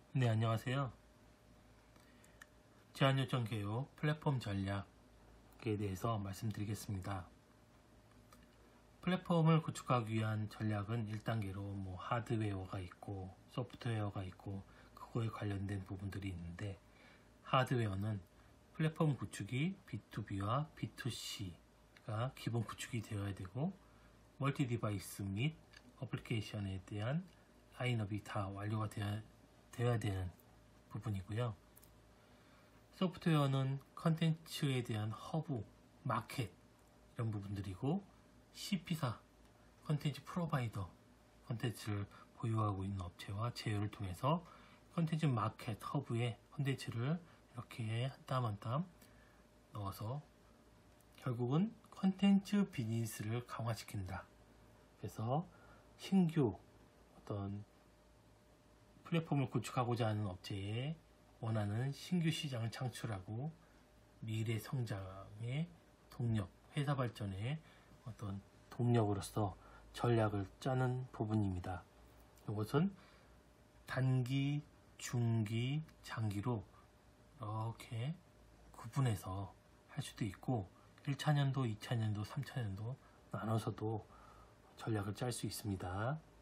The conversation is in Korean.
네, 안녕하세요. 제한요청 개요 플랫폼 전략에 대해서 말씀드리겠습니다. 플랫폼을 구축하기 위한 전략은 1단계로 하드웨어가 있고 소프트웨어가 있고 그거에 관련된 부분들이 있는데, 하드웨어는 플랫폼 구축이 B2B와 B2C가 기본 구축이 되어야 되고, 멀티 디바이스 및 어플리케이션에 대한 라인업이 다 완료가 되어야 되는 부분이고요. 소프트웨어는 컨텐츠에 대한 허브, 마켓 이런 부분들이고, CP사, 컨텐츠 프로바이더, 컨텐츠를 보유하고 있는 업체와 제휴를 통해서 컨텐츠 마켓, 허브에 컨텐츠를 이렇게 한 땀 한 땀 넣어서 결국은 컨텐츠 비즈니스를 강화시킨다. 그래서 신규 어떤 플랫폼을 구축하고자 하는 업체에 원하는 신규 시장을 창출하고 미래 성장의 동력, 회사 발전의 어떤 동력으로서 전략을 짜는 부분입니다. 이것은 단기, 중기, 장기로 이렇게 구분해서 할 수도 있고, 1차년도, 2차년도, 3차년도 나눠서도 전략을 짤 수 있습니다.